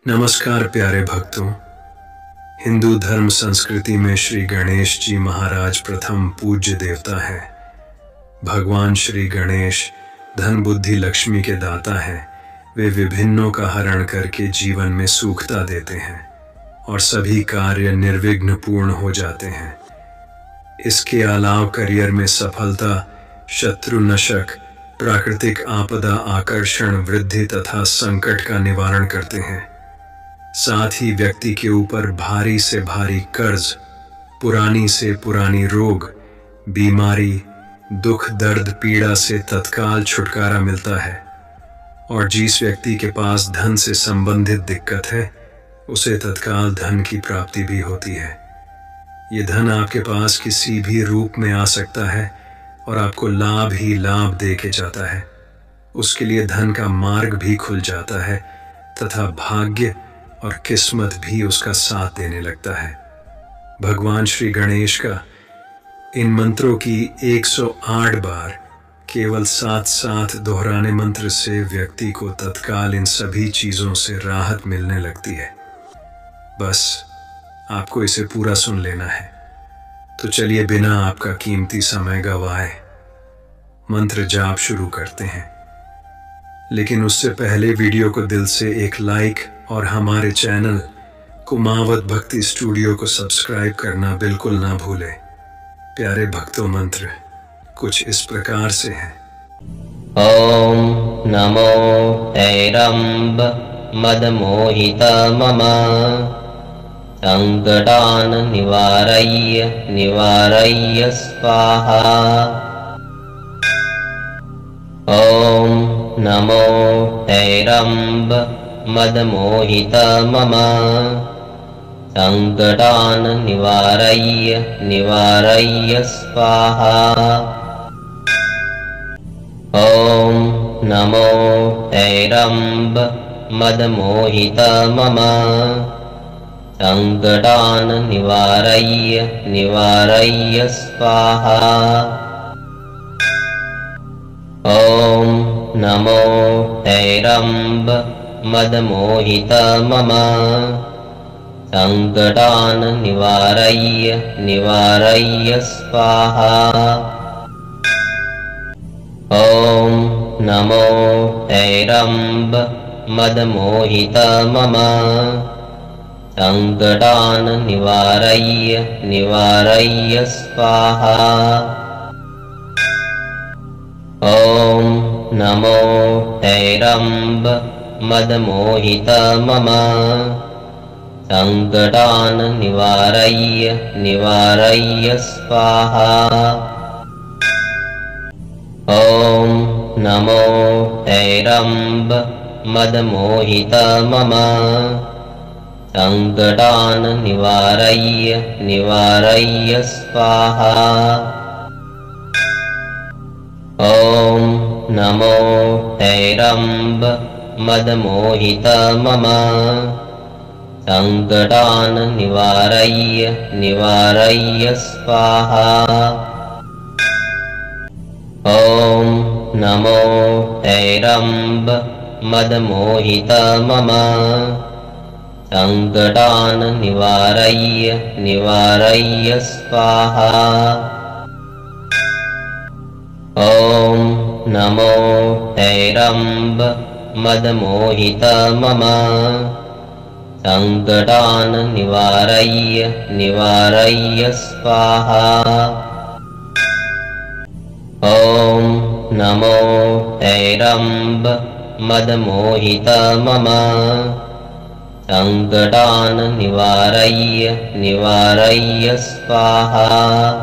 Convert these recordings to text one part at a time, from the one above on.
नमस्कार प्यारे भक्तों। हिंदू धर्म संस्कृति में श्री गणेश जी महाराज प्रथम पूज्य देवता है। भगवान श्री गणेश धन बुद्धि लक्ष्मी के दाता हैं। वे विभिन्नों का हरण करके जीवन में सुखता देते हैं और सभी कार्य निर्विघ्न पूर्ण हो जाते हैं। इसके अलावा करियर में सफलता, शत्रु नशक, प्राकृतिक आपदा, आकर्षण, वृद्धि तथा संकट का निवारण करते हैं। साथ ही व्यक्ति के ऊपर भारी से भारी कर्ज, पुरानी से पुरानी रोग, बीमारी, दुख, दर्द, पीड़ा से तत्काल छुटकारा मिलता है और जिस व्यक्ति के पास धन से संबंधित दिक्कत है उसे तत्काल धन की प्राप्ति भी होती है। ये धन आपके पास किसी भी रूप में आ सकता है और आपको लाभ ही लाभ दे के जाता है। उसके लिए धन का मार्ग भी खुल जाता है तथा भाग्य और किस्मत भी उसका साथ देने लगता है। भगवान श्री गणेश का इन मंत्रों की 108 बार केवल साथ साथ दोहराने मंत्र से व्यक्ति को तत्काल इन सभी चीजों से राहत मिलने लगती है। बस आपको इसे पूरा सुन लेना है। तो चलिए बिना आपका कीमती समय गवाए मंत्र जाप शुरू करते हैं। लेकिन उससे पहले वीडियो को दिल से एक लाइक और हमारे चैनल कुमावत भक्ति स्टूडियो को सब्सक्राइब करना बिल्कुल ना भूलें। प्यारे भक्तों, मंत्र कुछ इस प्रकार से हैं। ओम नमो तैरंब मदमोहित मम संकटान निवारय्य स्वाहा। ओम नमो तैरंब मदमोहित मम संकटान निवारय्य स्वाहा। ओम नमो तैरंब मदमोहित मम संकटान निवारय्य स्वाहा। ओम नमो तैरंब मदमोहित मम संकटान निवारय्य स्वाहा। ओम नमो तैरंब मदमोहित मम संकटान निवारय्य स्वाहा। ओम नमो तैरंब मदमोहित मम संकटान निवारय्य स्वाहा। ओम नमो तैरंब मदमोहित मम संकटान निवारय्य स्वाहा। ओम नमो तैरंब मदमोहित मम संकटान निवारय्य स्वाहा। ओम नमो तैरंब मदमोहित मम संकटान निवारय्य स्वाहा। ओम नमो तैरंब मदमोहित मम संकटान निवारय्य स्वाहा। ओम नमो तैरंब मदमोहित मम संकटान निवारय्य स्वाहा।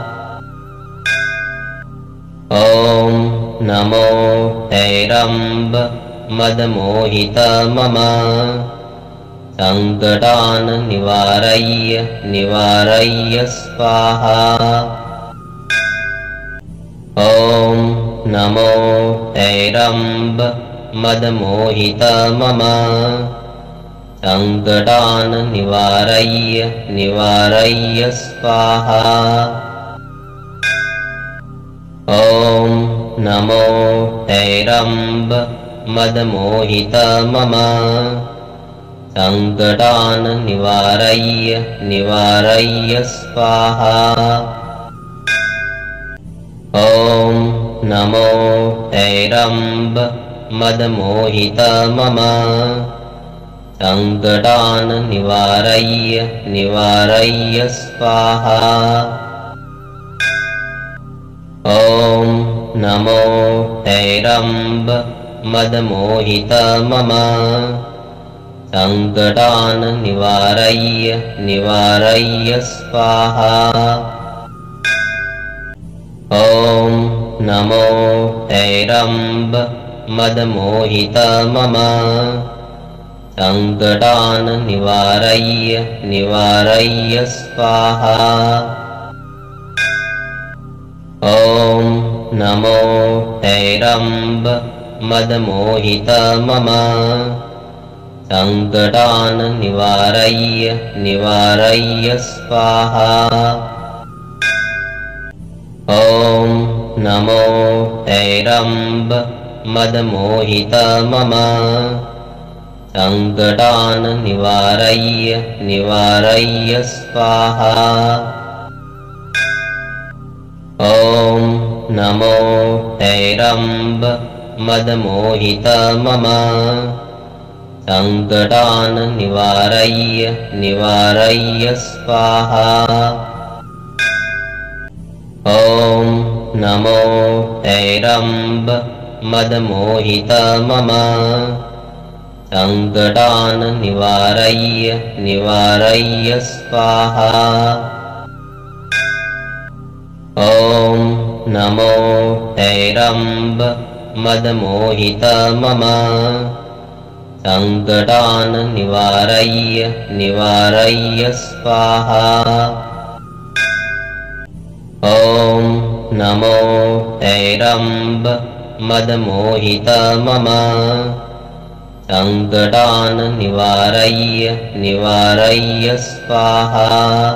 ओम नमो तैरंब मदमोहित मम संकटान निवारय्य स्वाहा। ओम नमो तैरंब मदमोहित मम संकटान निवारय्य स्वाहा। ओम नमो तैरंब मदमोहित मम संकटान् निवारय स्वाहा। ॐ नमो हैरम्ब मदमोहित मम संकटान् निवारय स्वाहा। ॐ नमो हैरम्ब मदमोहित मम संकटान् निवारय स्वाहा। ॐ नमो हैरम्ब मदमोहित मम संकटान् निवारय स्वाहा। ॐ नमो हैरम्ब मदमोहित मम संकटान् निवारय स्वाहा। ॐ नमो हैरम्ब मदमोहित मम संकटान् निवारय स्वाहा। ॐ नमो हैरम्ब मदमोहित मम संकटान् निवारय स्वाहा। ॐ नमो हैरम्ब मदमोहित मम संकटान् निवारय स्वाहा। ॐ नमो हैरम्ब मदमोहित मम संकटान् निवारय स्वाहा। ॐ नमो हैरम्ब मदमोहित मम संकटान् निवारय स्वाहा।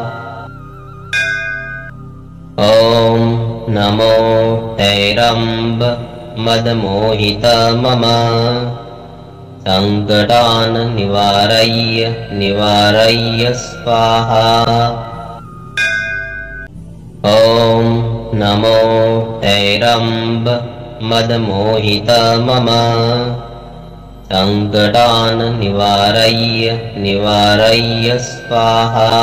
ॐ नमो हैरम्ब मदमोहित मम संकटान् निवारय स्वाहा। ॐ नमो हैरम्ब मदमोहित मम संकटान् निवारय स्वाहा।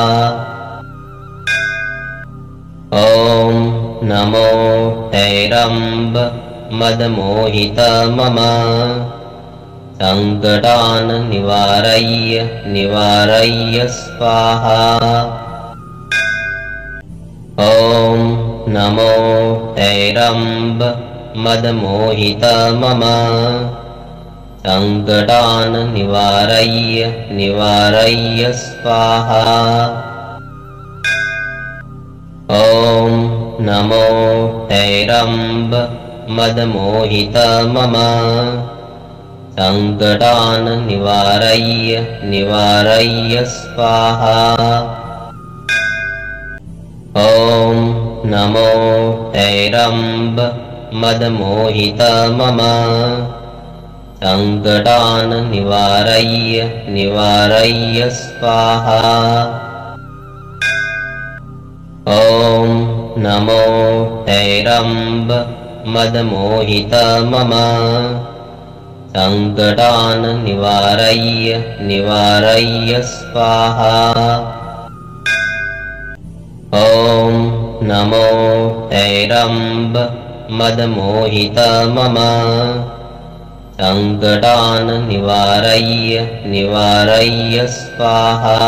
ॐ नमो हैरम्ब मदमोहित मम संकटान् निवारय स्वाहा। ॐ नमो हैरम्ब मदमोहित मम संकटान् निवारय स्वाहा। ॐ नमो हैरम्ब मदमोहित मम संकटान् निवारय स्वाहा। ॐ नमो हैरम्ब मदमोहित मम संकटान् निवारय स्वाहा। ॐ नमो हैरम्ब मदमोहित मम संकटान् निवारय स्वाहा। ॐ नमो हैरम्ब मदमोहित मम संकटान् निवारय स्वाहा।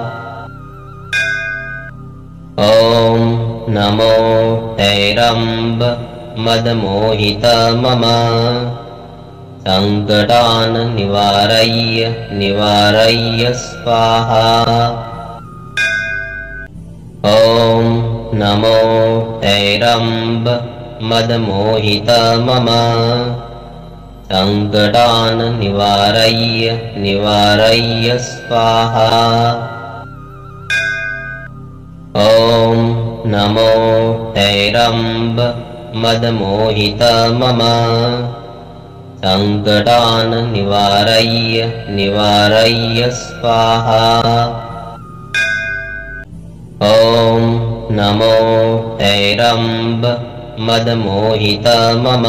ॐ नमो हैरम्ब मदमोहित मम संकटान् निवारय स्वाहा। ॐ नमो हैरम्ब मदमोहित मम संकटान् निवारय स्वाहा। ॐ नमो हैरम्ब मदमोहित मम संकटान् निवारय स्वाहा। ॐ नमो हैरम्ब मदमोहित मम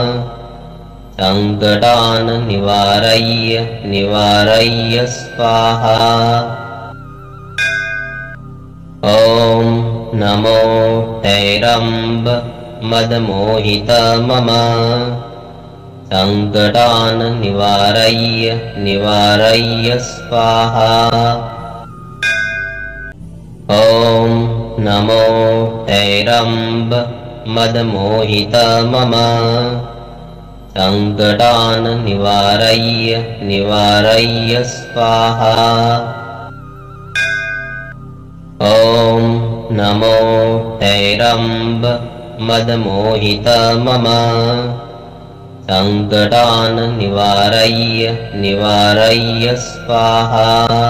संकटान् निवारय स्वाहा। ॐ नमो हैरम्ब मदमोहित मम संकटान् निवारय स्वाहा। ॐ नमो हैरम्ब मदमोहित मम संकटान् निवारय स्वाहा। ॐ नमो हैरम्ब मदमोहित मम संकटान् निवारय स्वाहा।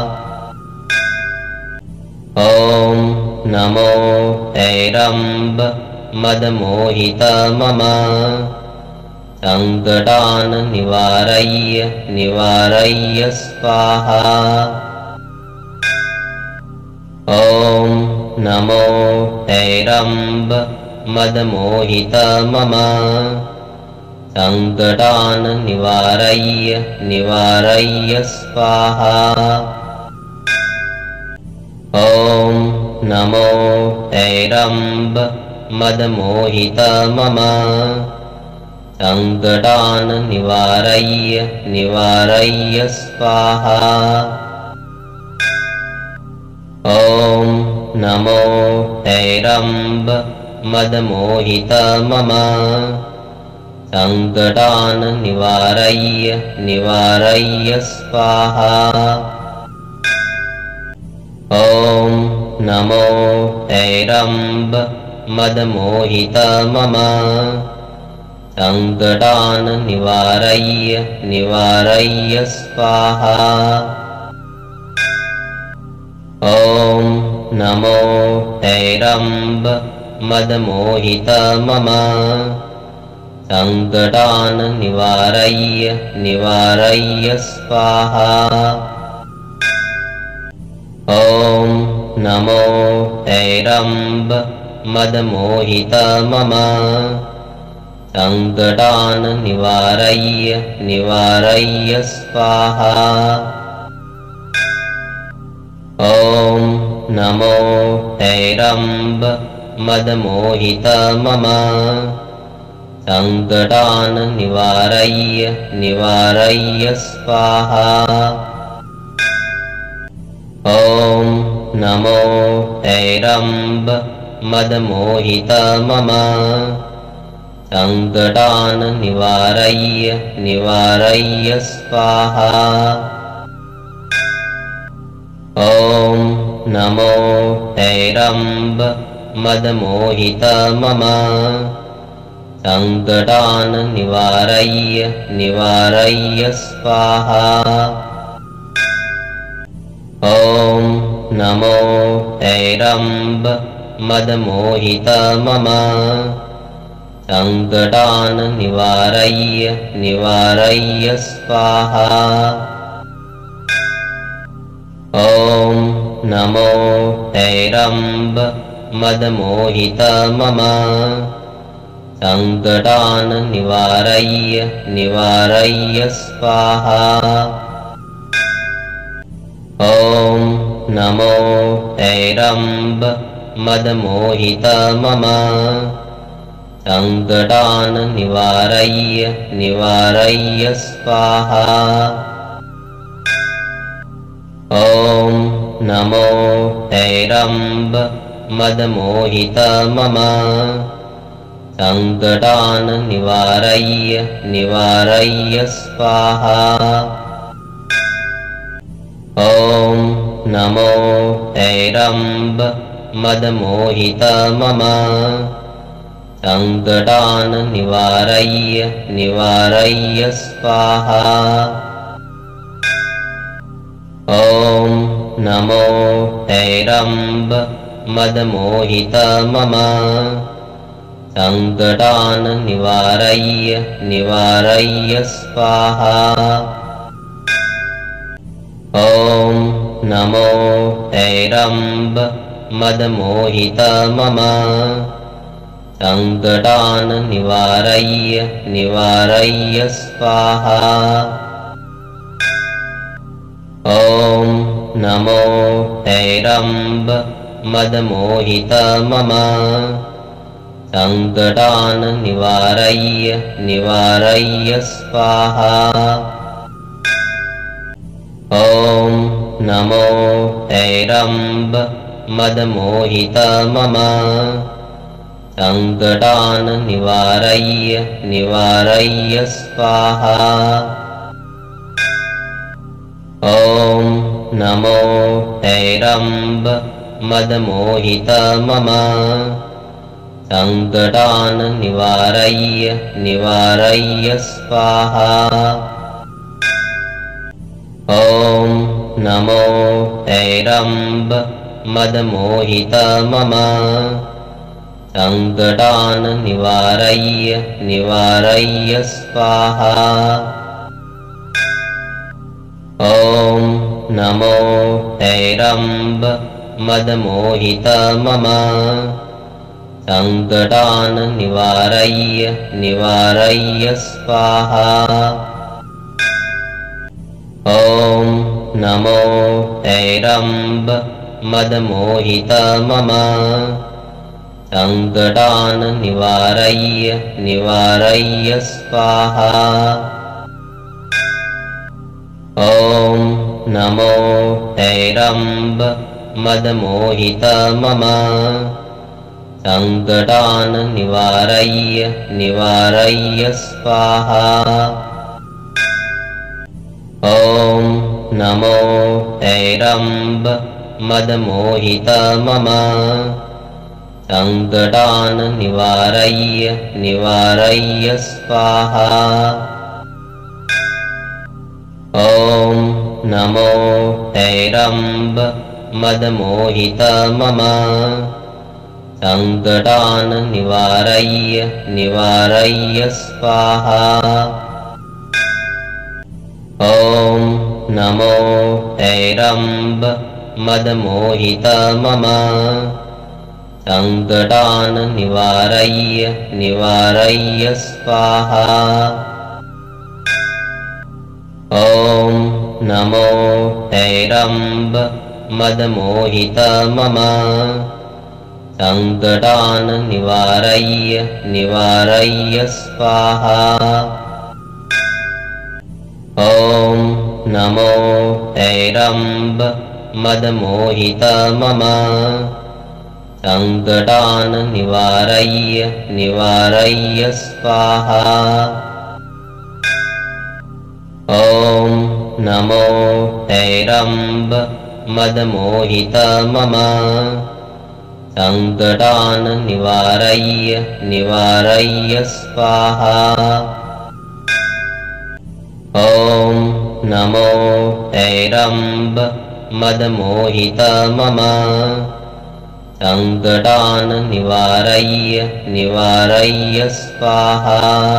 ॐ नमो हैरम्ब मदमोहित मम संकटान् निवारय स्वाहा। ॐ नमो हैरम्ब मदमोहित मम संकटान् निवारय स्वाहा। ॐ नमो हैरम्ब मदमोहित मम संकटान् निवारय स्वाहा। ॐ नमो हैरम्ब मदमोहित मम संकटान् निवारय स्वाहा। ॐ नमो हैरम्ब मदमोहित मम संकटान् निवारय स्वाहा। ॐ नमो हैरम्ब मदमोहित मम संकटान् निवारय स्वाहा। ॐ नमो हैरम्ब मदमोहित मम संकटान् निवारय स्वाहा। ॐ नमो हैरम्ब मदमोहित मम संकटान् निवारय स्वाहा। ॐ नमो हैरम्ब मदमोहित मम संकटान् निवारय स्वाहा। ॐ नमो हैरम्ब मदमोहित मम संकटान् निवारय स्वाहा। ॐ नमो हैरम्ब मदमोहित मम संकटान् निवारय स्वाहा। ॐ नमो हैरम्ब मदमोहित मम संकटान् निवारय स्वाहा। ॐ नमो हैरम्ब मदमोहित मम संकटान् निवारय स्वाहा। ॐ नमो हैरम्ब मदमोहित मम संकटान् निवारय स्वाहा। ॐ नमो हैरम्ब मदमोहित मम संकटान् निवारय स्वाहा। ॐ नमो हैरम्ब मदमोहित मम संकटान् निवारय स्वाहा। ॐ नमो हैरम्ब मदमोहित मम संकटान् निवारय स्वाहा। ॐ नमो हैरम्ब मदमोहित मम संकटान् निवारय स्वाहा। ॐ नमो हैरम्ब मदमोहित मम संकटान् निवारय स्वाहा। ॐ नमो हैरम्ब मदमोहित मम संकटान् निवारय स्वाहा। ॐ नमो हैरम्ब मदमोहित मम संकटान् निवारय स्वाहा। ॐ नमो हैरम्ब मदमोहित मम संकटान् निवारय स्वाहा। ॐ नमो हैरम्ब मदमोहित मम संकटान् निवारय स्वाहा। ॐ नमो हैरम्ब मदमोहित मम संकटान् निवारय स्वाहा। ॐ नमो हैरम्ब मदमोहित मम संकटान् निवारय स्वाहा। ॐ नमो हैरम्ब मदमोहित मम संकटान् निवारय स्वाहा। ॐ नमो हैरम्ब मदमोहित मम संकटान् निवारय स्वाहा। ॐ नमो हैरम्ब मदमोहित मम संकटान् निवारय स्वाहा। ॐ नमो हैरम्ब मदमोहित मम संकटान् निवारय स्वाहा। ॐ नमो हैरम्ब मदमोहित मम संकटान् निवारय स्वाहा। ॐ नमो हैरम्ब मदमोहित मम संकटान् निवारय स्वाहा।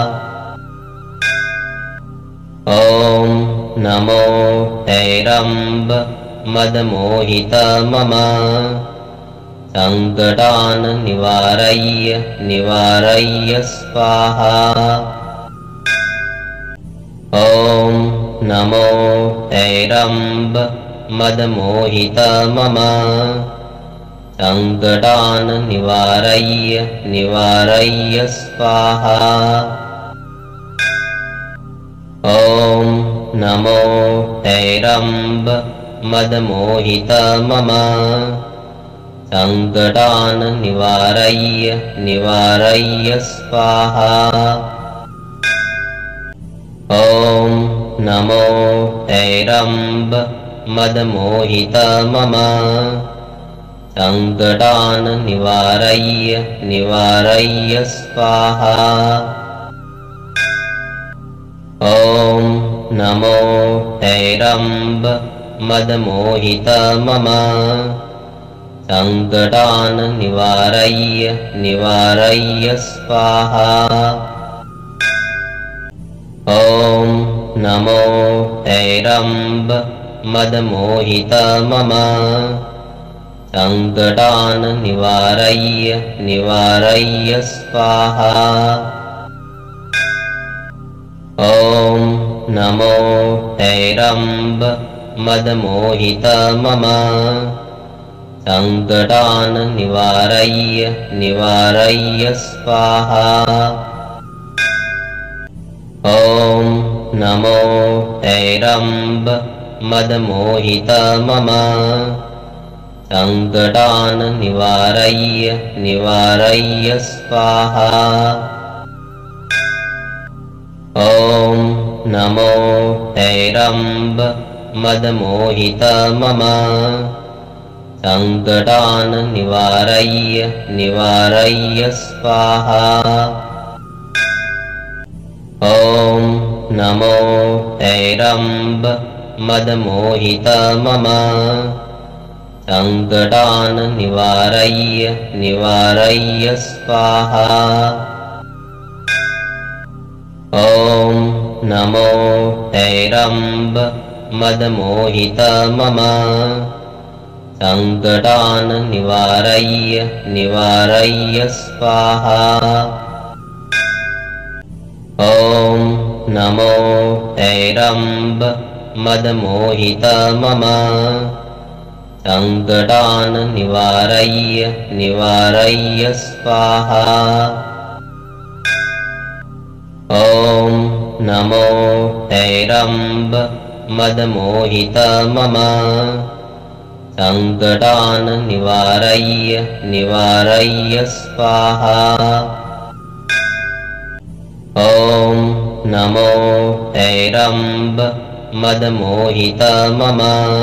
ॐ नमो हैरम्ब मदमोहित मम संकटान् निवारय स्वाहा। ॐ नमो हैरम्ब मदमोहित मम संकटान् निवारय स्वाहा। ॐ नमो हैरम्ब मदमोहित मम संकटान् निवारय स्वाहा। ॐ नमो हैरम्ब मदमोहित मम संकटान् निवारय स्वाहा। ॐ नमो हैरम्ब मदमोहित मम संकटान् निवारय स्वाहा। ॐ नमो तैरम्ब मदमोहित मम संकटान् निवारय स्वाहा। ॐ नमो तैरम्ब मदमोहित मम संकटान् निवारय स्वाहा। ॐ नमो तैरम्ब मदमोहित मम संकटान् निवारय स्वाहा। ॐ नमो तैरम्ब मदमोहित मम संकटान् निवारय स्वाहा। ॐ नमो तैरम्ब मदमोहित मम संकटान् निवारय स्वाहा। ॐ नमो तैरम्ब मदमोहित मम संकटान् निवारय स्वाहा। ॐ नमो तैरम्ब मदमोहित मम संकटान् निवारय स्वाहा। ॐ नमो तैरम्ब मदमोहित मम संकटान् निवारय स्वाहा। ॐ नमो तैरम्ब मदमोहित मम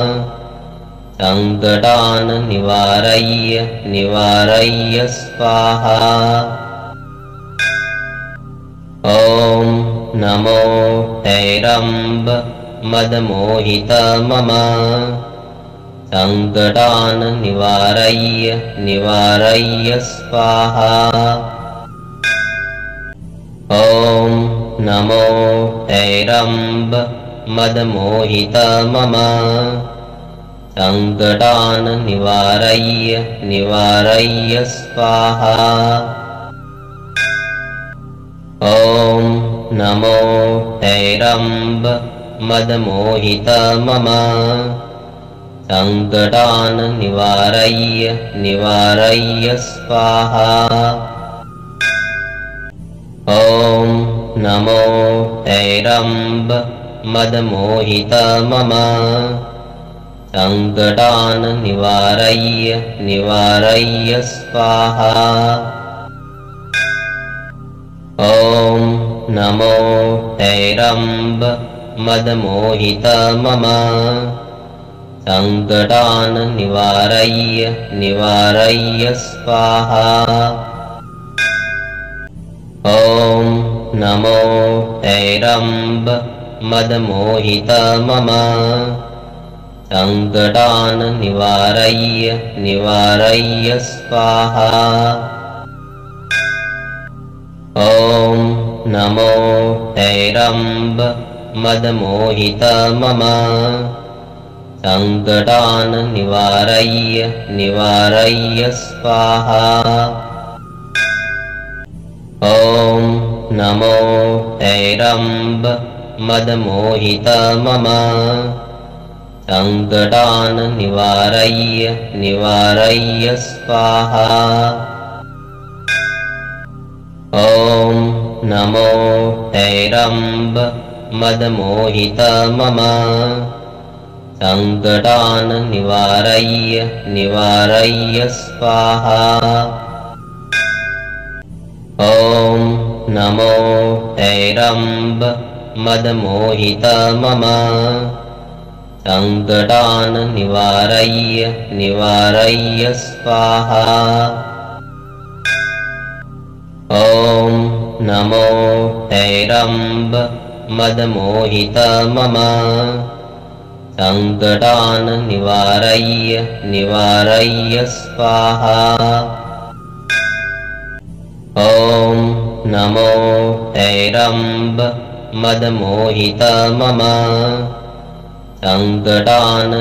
संकटान् निवारय स्वाहा। ॐ नमो तैरम्ब मदमोहित मम संकटान् निवारय स्वाहा। ॐ नमो तैरम्ब मदमोहित मम संकटान् निवारय स्वाहा। ॐ नमो तैरम्ब मदमोहित मम संकटान् निवारय स्वाहा। ॐ नमो तैरम्ब मदमोहित मम संकटान् निवारय स्वाहा। ॐ नमो तैरम्ब मदमोहित मम संकटान् निवारय स्वाहा। ॐ नमो तैरम्ब मदमोहित मम संकटान् निवारय स्वाहा। ॐ नमो तैरम्ब मदमोहित मम संकटान् निवारय स्वाहा। ॐ नमो तैरम्ब मदमोहित मम संकटान् निवारय स्वाहा। ॐ नमो तैरम्ब मदमोहित मम संकटान् निवारय स्वाहा। ॐ नमो तैरम्ब मदमोहित मम संकटान् निवारय स्वाहा। ॐ नमो तैरम्ब मदमोहित मम संकटान् निवारय स्वाहा। ॐ नमो हैरम्ब मदमोहित मम संकटान्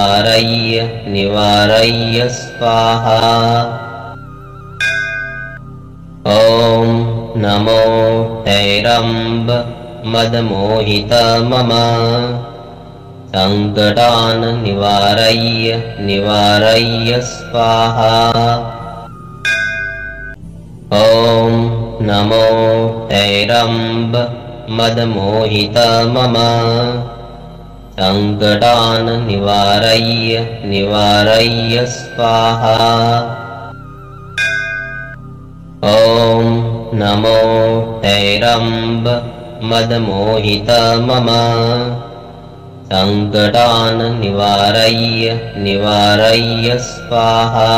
निवारय स्वाहा। ॐ नमो हैरम्ब मदमोहित मम संकटान् निवारय स्वाहा। ॐ नमो हैरम्ब मदमोहित मम संकटान् निवारय स्वाहा। ॐ नमो हैरम्ब मदमोहित मम संकटान् निवारय स्वाहा।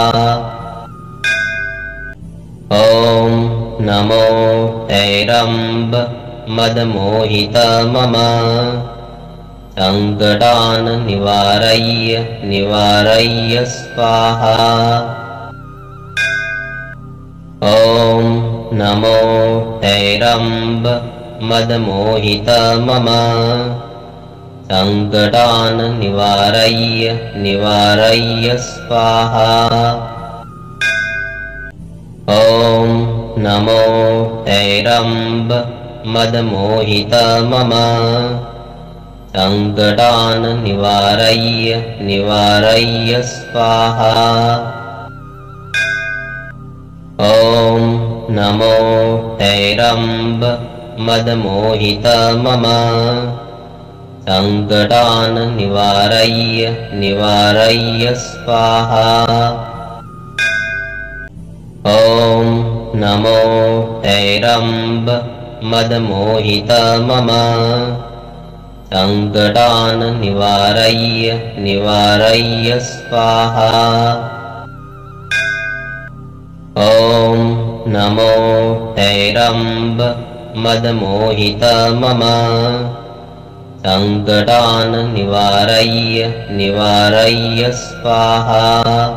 ॐ नमो हैरम्ब मदमोहित मम संकटान् निवारय स्वाहा। ॐ नमो हैरम्ब मदमोहित मम संकटान् निवारय स्वाहा। ॐ नमो हैरम्ब मदमोहित मम संकटान् निवारय स्वाहा। ॐ नमो हैरम्ब मदमोहित मम संकटान् निवारय स्वाहा। ॐ नमो हैरम्ब मदमोहित मम संकटान् निवारय स्वाहा। ॐ नमो हैरम्ब मदमोहित मम संकटान् निवारय स्वाहा।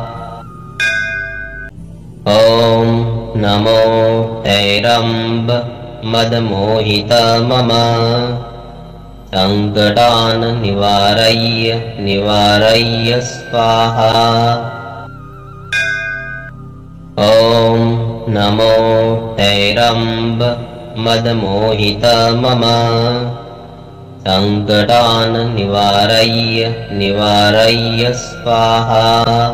ॐ नमो हैरम्ब मदमोहित मम संकटान् निवारय स्वाहा। ॐ नमो हैरम्ब मदमोहित मम संकटान् निवारय स्वाहा।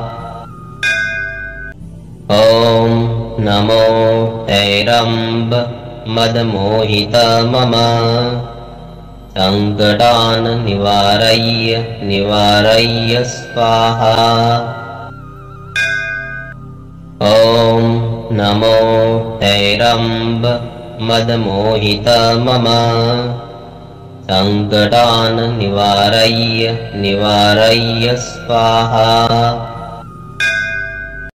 ॐ नमो हैरम्ब मदमोहित मम संकटान् निवारय स्वाहा। ॐ नमो हैरम्ब मदमोहित मम संकटान् निवारय स्वाहा।